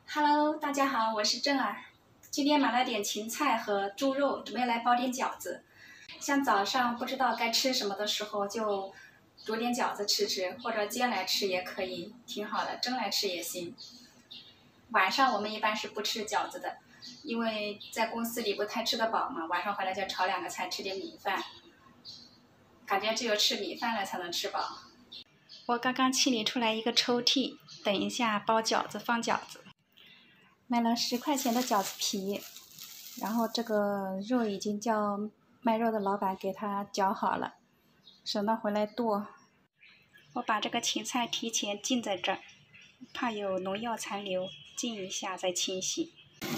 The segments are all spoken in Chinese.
Hello，大家好，我是郑儿。今天买了点芹菜和猪肉，准备来包点饺子。像早上不知道该吃什么的时候，就煮点饺子吃吃，或者煎来吃也可以，挺好的，蒸来吃也行。晚上我们一般是不吃饺子的，因为在公司里不太吃得饱嘛，晚上回来就炒2个菜，吃点米饭。感觉只有吃米饭了才能吃饱。我刚刚清理出来一个抽屉，等一下包饺子放饺子。买了10块钱的饺子皮，然后这个肉已经叫卖肉的老板给他绞好了，省得回来剁。我把这个芹菜提前浸在这儿，怕有农药残留，浸一下再清洗。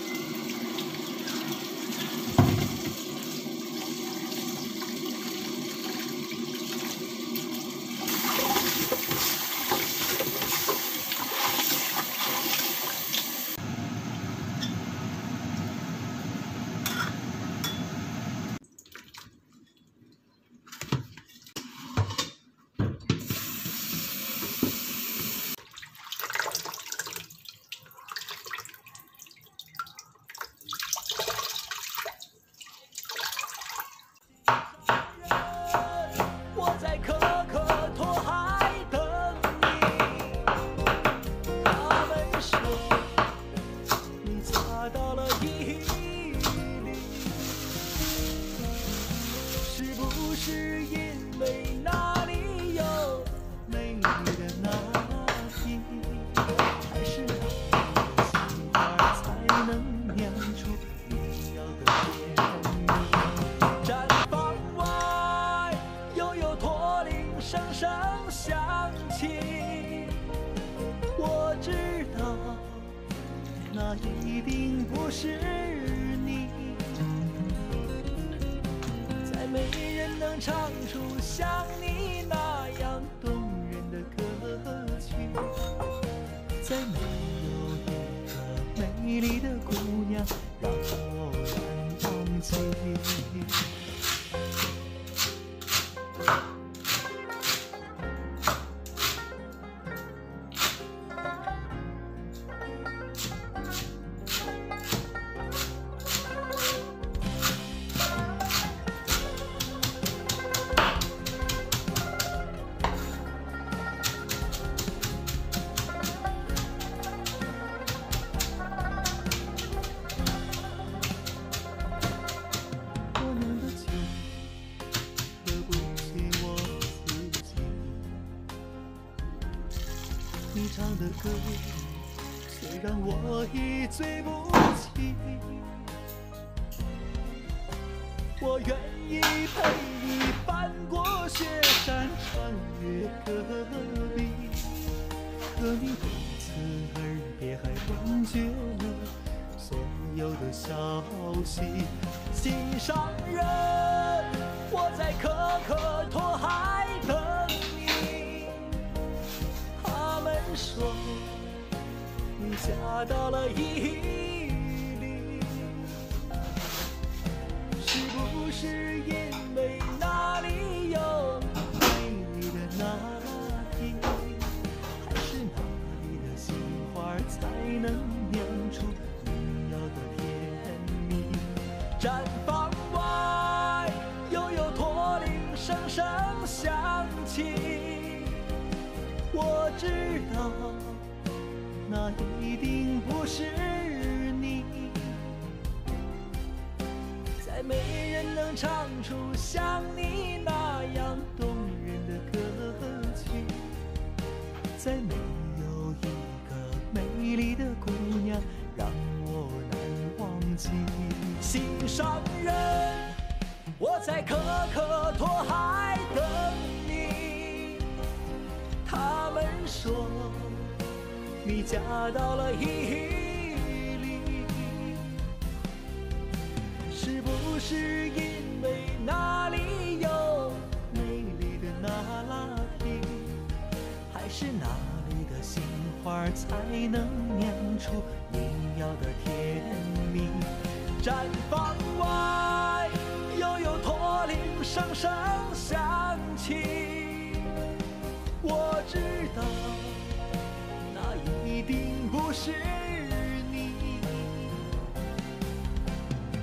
是因为那里有美丽的那地，还是那里的心花才能酿出你要的甜蜜？毡房外又有驼铃声声响起，我知道那一定不是你。没人能唱出像你那样动人的歌曲，再没有一个美丽的姑娘让我难忘记。你唱的歌虽然我已醉不起，我愿意陪你翻过雪山，穿越戈壁，可你对此而别还断绝了所有的消息。心上人，我在可可托海等你。说你嫁到了伊犁，是不是因为那里有美丽的那地，还是那里的杏花才能酿出你要的甜蜜？毡房外又有驼铃声声响起，我知道那一定不是你，再没人能唱出像你那样动人的歌曲，再没有一个美丽的姑娘让我难忘记。心上人，我在可可托海等你。他们说你嫁到了伊犁，是不是因为那里有美丽的那拉提，还是那里的杏花才能酿出你要的甜蜜？毡房外又有驼铃声声响起，我知道那一定不是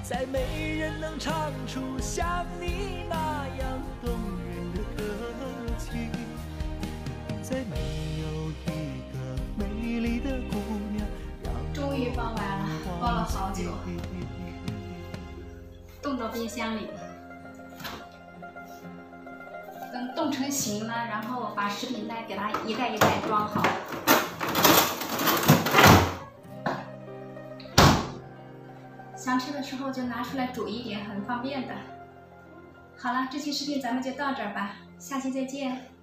再没人能唱出像你那样动人的歌曲，再没有一个美丽的姑娘让终于包完了，包了好久，冻到冰箱里。等冻成型了，然后把食品袋给它一袋一袋装好。想吃的时候就拿出来煮一点，很方便的。好了，这期视频咱们就到这儿吧，下期再见。